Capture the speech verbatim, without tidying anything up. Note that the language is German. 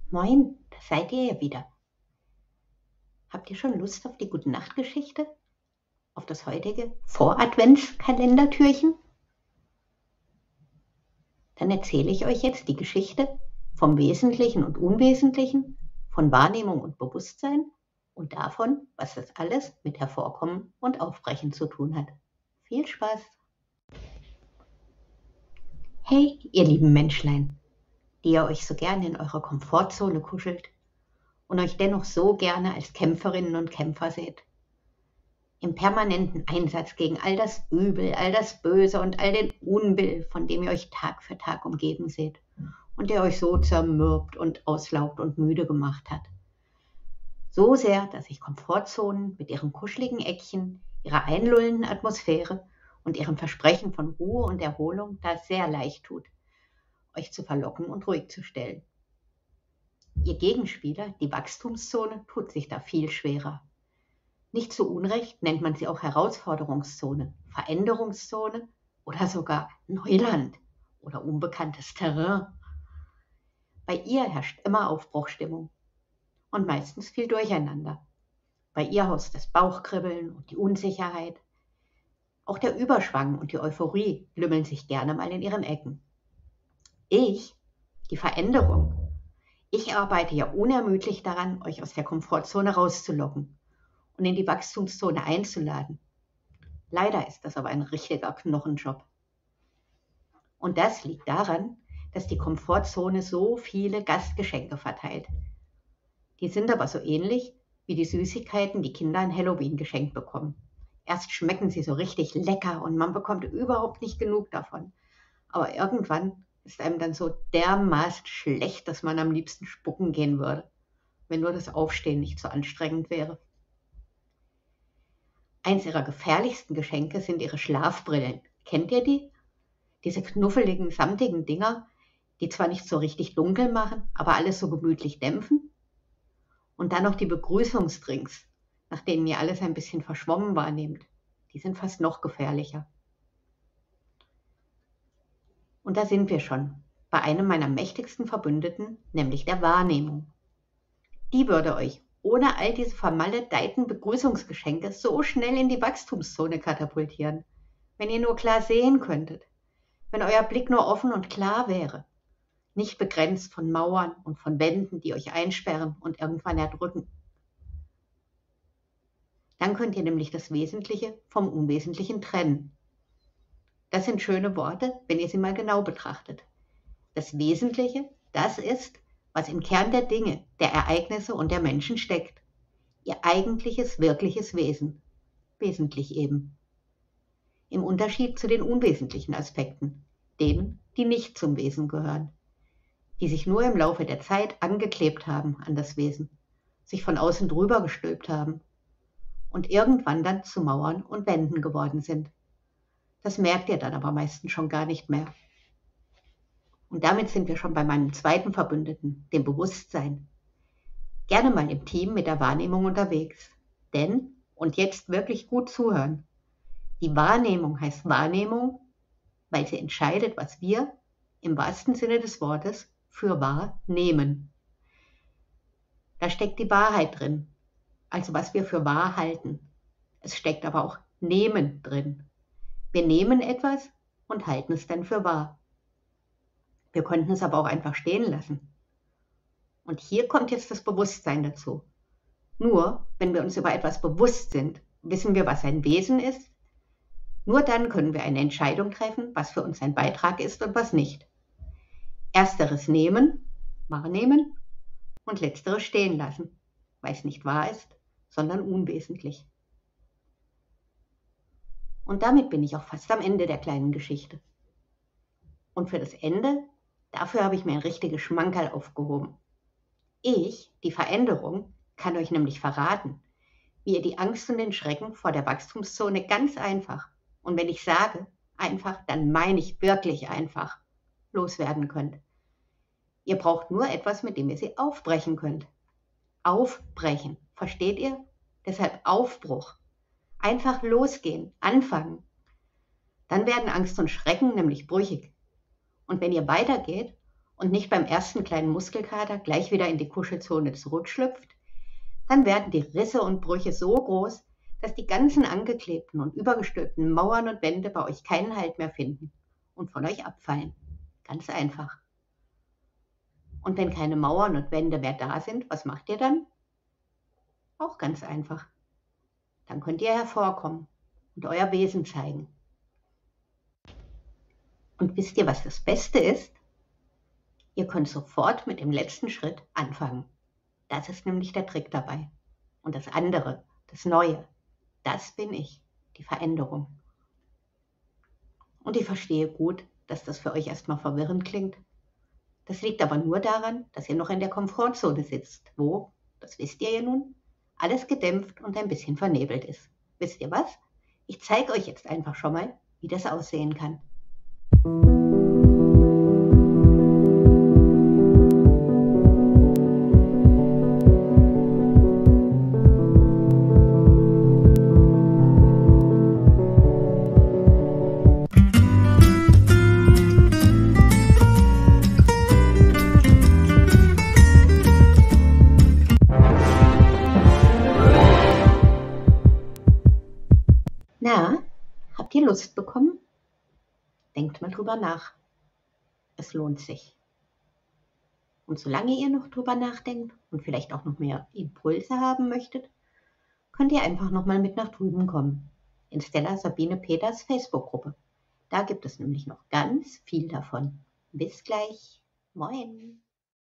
Moin, da seid ihr ja wieder. Habt ihr schon Lust auf die Gute-Nacht-Geschichte? Auf das heutige Voradventskalendertürchen? Dann erzähle ich euch jetzt die Geschichte vom Wesentlichen und Unwesentlichen, von Wahrnehmung und Bewusstsein und davon, was das alles mit Hervorkommen und Aufbrechen zu tun hat. Viel Spaß! Hey, ihr lieben Menschlein, die ihr euch so gerne in eurer Komfortzone kuschelt und euch dennoch so gerne als Kämpferinnen und Kämpfer seht. Im permanenten Einsatz gegen all das Übel, all das Böse und all den Unbill, von dem ihr euch Tag für Tag umgeben seht und der euch so zermürbt und auslaugt und müde gemacht hat. So sehr, dass sich Komfortzonen mit ihren kuscheligen Eckchen, ihrer einlullenden Atmosphäre und ihrem Versprechen von Ruhe und Erholung da sehr leicht tut, euch zu verlocken und ruhig zu stellen. Ihr Gegenspieler, die Wachstumszone, tut sich da viel schwerer. Nicht zu Unrecht nennt man sie auch Herausforderungszone, Veränderungszone oder sogar Neuland oder unbekanntes Terrain. Bei ihr herrscht immer Aufbruchstimmung und meistens viel Durcheinander. Bei ihr haust das Bauchkribbeln und die Unsicherheit. Auch der Überschwang und die Euphorie lümmeln sich gerne mal in ihren Ecken. Ich, die Veränderung, ich arbeite ja unermüdlich daran, euch aus der Komfortzone rauszulocken und in die Wachstumszone einzuladen. Leider ist das aber ein richtiger Knochenjob. Und das liegt daran, dass die Komfortzone so viele Gastgeschenke verteilt. Die sind aber so ähnlich wie die Süßigkeiten, die Kinder an Halloween geschenkt bekommen. Erst schmecken sie so richtig lecker und man bekommt überhaupt nicht genug davon. Aber irgendwann ist einem dann so dermaßen schlecht, dass man am liebsten spucken gehen würde, wenn nur das Aufstehen nicht so anstrengend wäre. Eins ihrer gefährlichsten Geschenke sind ihre Schlafbrillen. Kennt ihr die? Diese knuffeligen, samtigen Dinger, die zwar nicht so richtig dunkel machen, aber alles so gemütlich dämpfen. Und dann noch die Begrüßungsdrinks, nach denen ihr alles ein bisschen verschwommen wahrnehmt. Die sind fast noch gefährlicher. Und da sind wir schon, bei einem meiner mächtigsten Verbündeten, nämlich der Wahrnehmung. Die würde euch ohne all diese vermaledeiten Begrüßungsgeschenke so schnell in die Wachstumszone katapultieren, wenn ihr nur klar sehen könntet, wenn euer Blick nur offen und klar wäre, nicht begrenzt von Mauern und von Wänden, die euch einsperren und irgendwann erdrücken. Dann könnt ihr nämlich das Wesentliche vom Unwesentlichen trennen. Das sind schöne Worte, wenn ihr sie mal genau betrachtet. Das Wesentliche, das ist, was im Kern der Dinge, der Ereignisse und der Menschen steckt. Ihr eigentliches, wirkliches Wesen. Wesentlich eben. Im Unterschied zu den unwesentlichen Aspekten, denen, die nicht zum Wesen gehören, die sich nur im Laufe der Zeit angeklebt haben an das Wesen, sich von außen drüber gestülpt haben und irgendwann dann zu Mauern und Wänden geworden sind. Das merkt ihr dann aber meistens schon gar nicht mehr. Und damit sind wir schon bei meinem zweiten Verbündeten, dem Bewusstsein. Gerne mal im Team mit der Wahrnehmung unterwegs. Denn, und jetzt wirklich gut zuhören, die Wahrnehmung heißt Wahrnehmung, weil sie entscheidet, was wir, im wahrsten Sinne des Wortes, für wahr nehmen. Da steckt die Wahrheit drin, also was wir für wahr halten. Es steckt aber auch Nehmen drin. Wir nehmen etwas und halten es dann für wahr. Wir könnten es aber auch einfach stehen lassen. Und hier kommt jetzt das Bewusstsein dazu. Nur, wenn wir uns über etwas bewusst sind, wissen wir, was ein Wesen ist. Nur dann können wir eine Entscheidung treffen, was für uns ein Beitrag ist und was nicht. Ersteres nehmen, wahrnehmen und letzteres stehen lassen, weil es nicht wahr ist, sondern unwesentlich. Und damit bin ich auch fast am Ende der kleinen Geschichte. Und für das Ende, dafür habe ich mir ein richtiges Schmankerl aufgehoben. Ich, die Veränderung, kann euch nämlich verraten, wie ihr die Angst und den Schrecken vor der Wachstumszone ganz einfach, und wenn ich sage einfach, dann meine ich wirklich einfach, loswerden könnt. Ihr braucht nur etwas, mit dem ihr sie aufbrechen könnt. Aufbrechen, versteht ihr? Deshalb Aufbruch. Einfach losgehen, anfangen. Dann werden Angst und Schrecken nämlich brüchig. Und wenn ihr weitergeht und nicht beim ersten kleinen Muskelkater gleich wieder in die Kuschelzone zurückschlüpft, dann werden die Risse und Brüche so groß, dass die ganzen angeklebten und übergestülpten Mauern und Wände bei euch keinen Halt mehr finden und von euch abfallen. Ganz einfach. Und wenn keine Mauern und Wände mehr da sind, was macht ihr dann? Auch ganz einfach. Dann könnt ihr hervorkommen und euer Wesen zeigen. Und wisst ihr, was das Beste ist? Ihr könnt sofort mit dem letzten Schritt anfangen. Das ist nämlich der Trick dabei. Und das andere, das Neue, das bin ich, die Veränderung. Und ich verstehe gut, dass das für euch erstmal verwirrend klingt. Das liegt aber nur daran, dass ihr noch in der Komfortzone sitzt, wo, das wisst ihr ja nun, alles gedämpft und ein bisschen vernebelt ist. Wisst ihr was? Ich zeige euch jetzt einfach schon mal, wie das aussehen kann. Na, habt ihr Lust bekommen? Denkt mal drüber nach. Es lohnt sich. Und solange ihr noch drüber nachdenkt und vielleicht auch noch mehr Impulse haben möchtet, könnt ihr einfach noch mal mit nach drüben kommen. In Stella Sabine Peters Facebook-Gruppe. Da gibt es nämlich noch ganz viel davon. Bis gleich. Moin.